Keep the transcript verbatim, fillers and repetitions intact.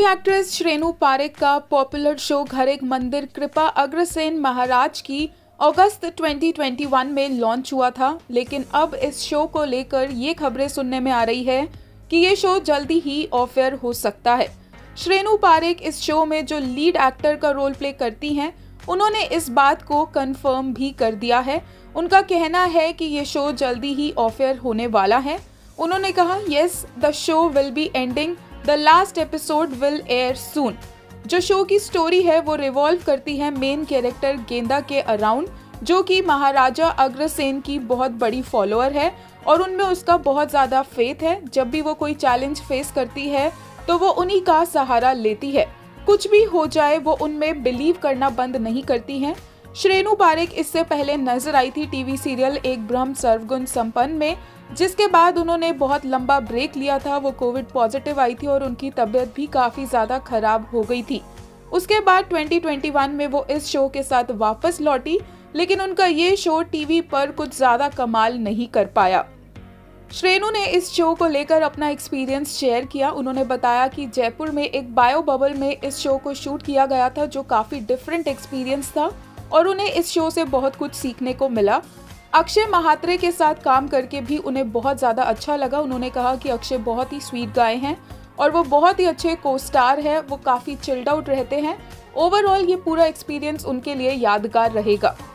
TV actress Shrenu Parekh का popular show घर एक मंदिर कृपा अग्रसेन महाराज की अगस्त दो हज़ार इक्कीस में लॉन्च हुआ था, लेकिन अब इस शो को लेकर ये खबरें सुनने में आ रही है कि ये शो जल्दी ही ऑफ एयर हो सकता है। श्रेणु पारेख इस शो में जो लीड एक्टर का रोल प्ले करती हैं, उन्होंने इस बात को कंफर्म भी कर दिया है। उनका कहना है कि ये शो जल्दी ही ऑफ एयर होने वाला है। उन्होंने कहा, yes the show will be ending, the last episode will air soon. जो शो की स्टोरी है वो रिवॉल्व करती है मेन कैरेक्टर गेंदा के अराउंड, जो कि महाराजा अग्रसेन की बहुत बड़ी फॉलोअर है और उनमें उसका बहुत ज़्यादा फेथ है। जब भी वो कोई चैलेंज फेस करती है तो वो उन्हीं का सहारा लेती है। कुछ भी हो जाए वो उनमें बिलीव करना बंद नहीं करती हैं। श्रेणु पारेख इससे पहले नजर आई थी टीवी सीरियल एक ब्रह्म सर्वगुण संपन्न में, जिसके बाद उन्होंने बहुत लंबा ब्रेक लिया था। वो कोविड पॉजिटिव आई थी और उनकी तबीयत भी काफ़ी ज़्यादा खराब हो गई थी। उसके बाद दो हज़ार इक्कीस में वो इस शो के साथ वापस लौटी, लेकिन उनका ये शो टीवी पर कुछ ज़्यादा कमाल नहीं कर पाया। श्रेणु ने इस शो को लेकर अपना एक्सपीरियंस शेयर किया। उन्होंने बताया कि जयपुर में एक बायो बबल में इस शो को शूट किया गया था, जो काफ़ी डिफरेंट एक्सपीरियंस था और उन्हें इस शो से बहुत कुछ सीखने को मिला। अक्षय महात्रे के साथ काम करके भी उन्हें बहुत ज़्यादा अच्छा लगा। उन्होंने कहा कि अक्षय बहुत ही स्वीट गाय हैं और वो बहुत ही अच्छे को स्टार है, वो काफ़ी चिल्ड आउट रहते हैं। ओवरऑल ये पूरा एक्सपीरियंस उनके लिए यादगार रहेगा।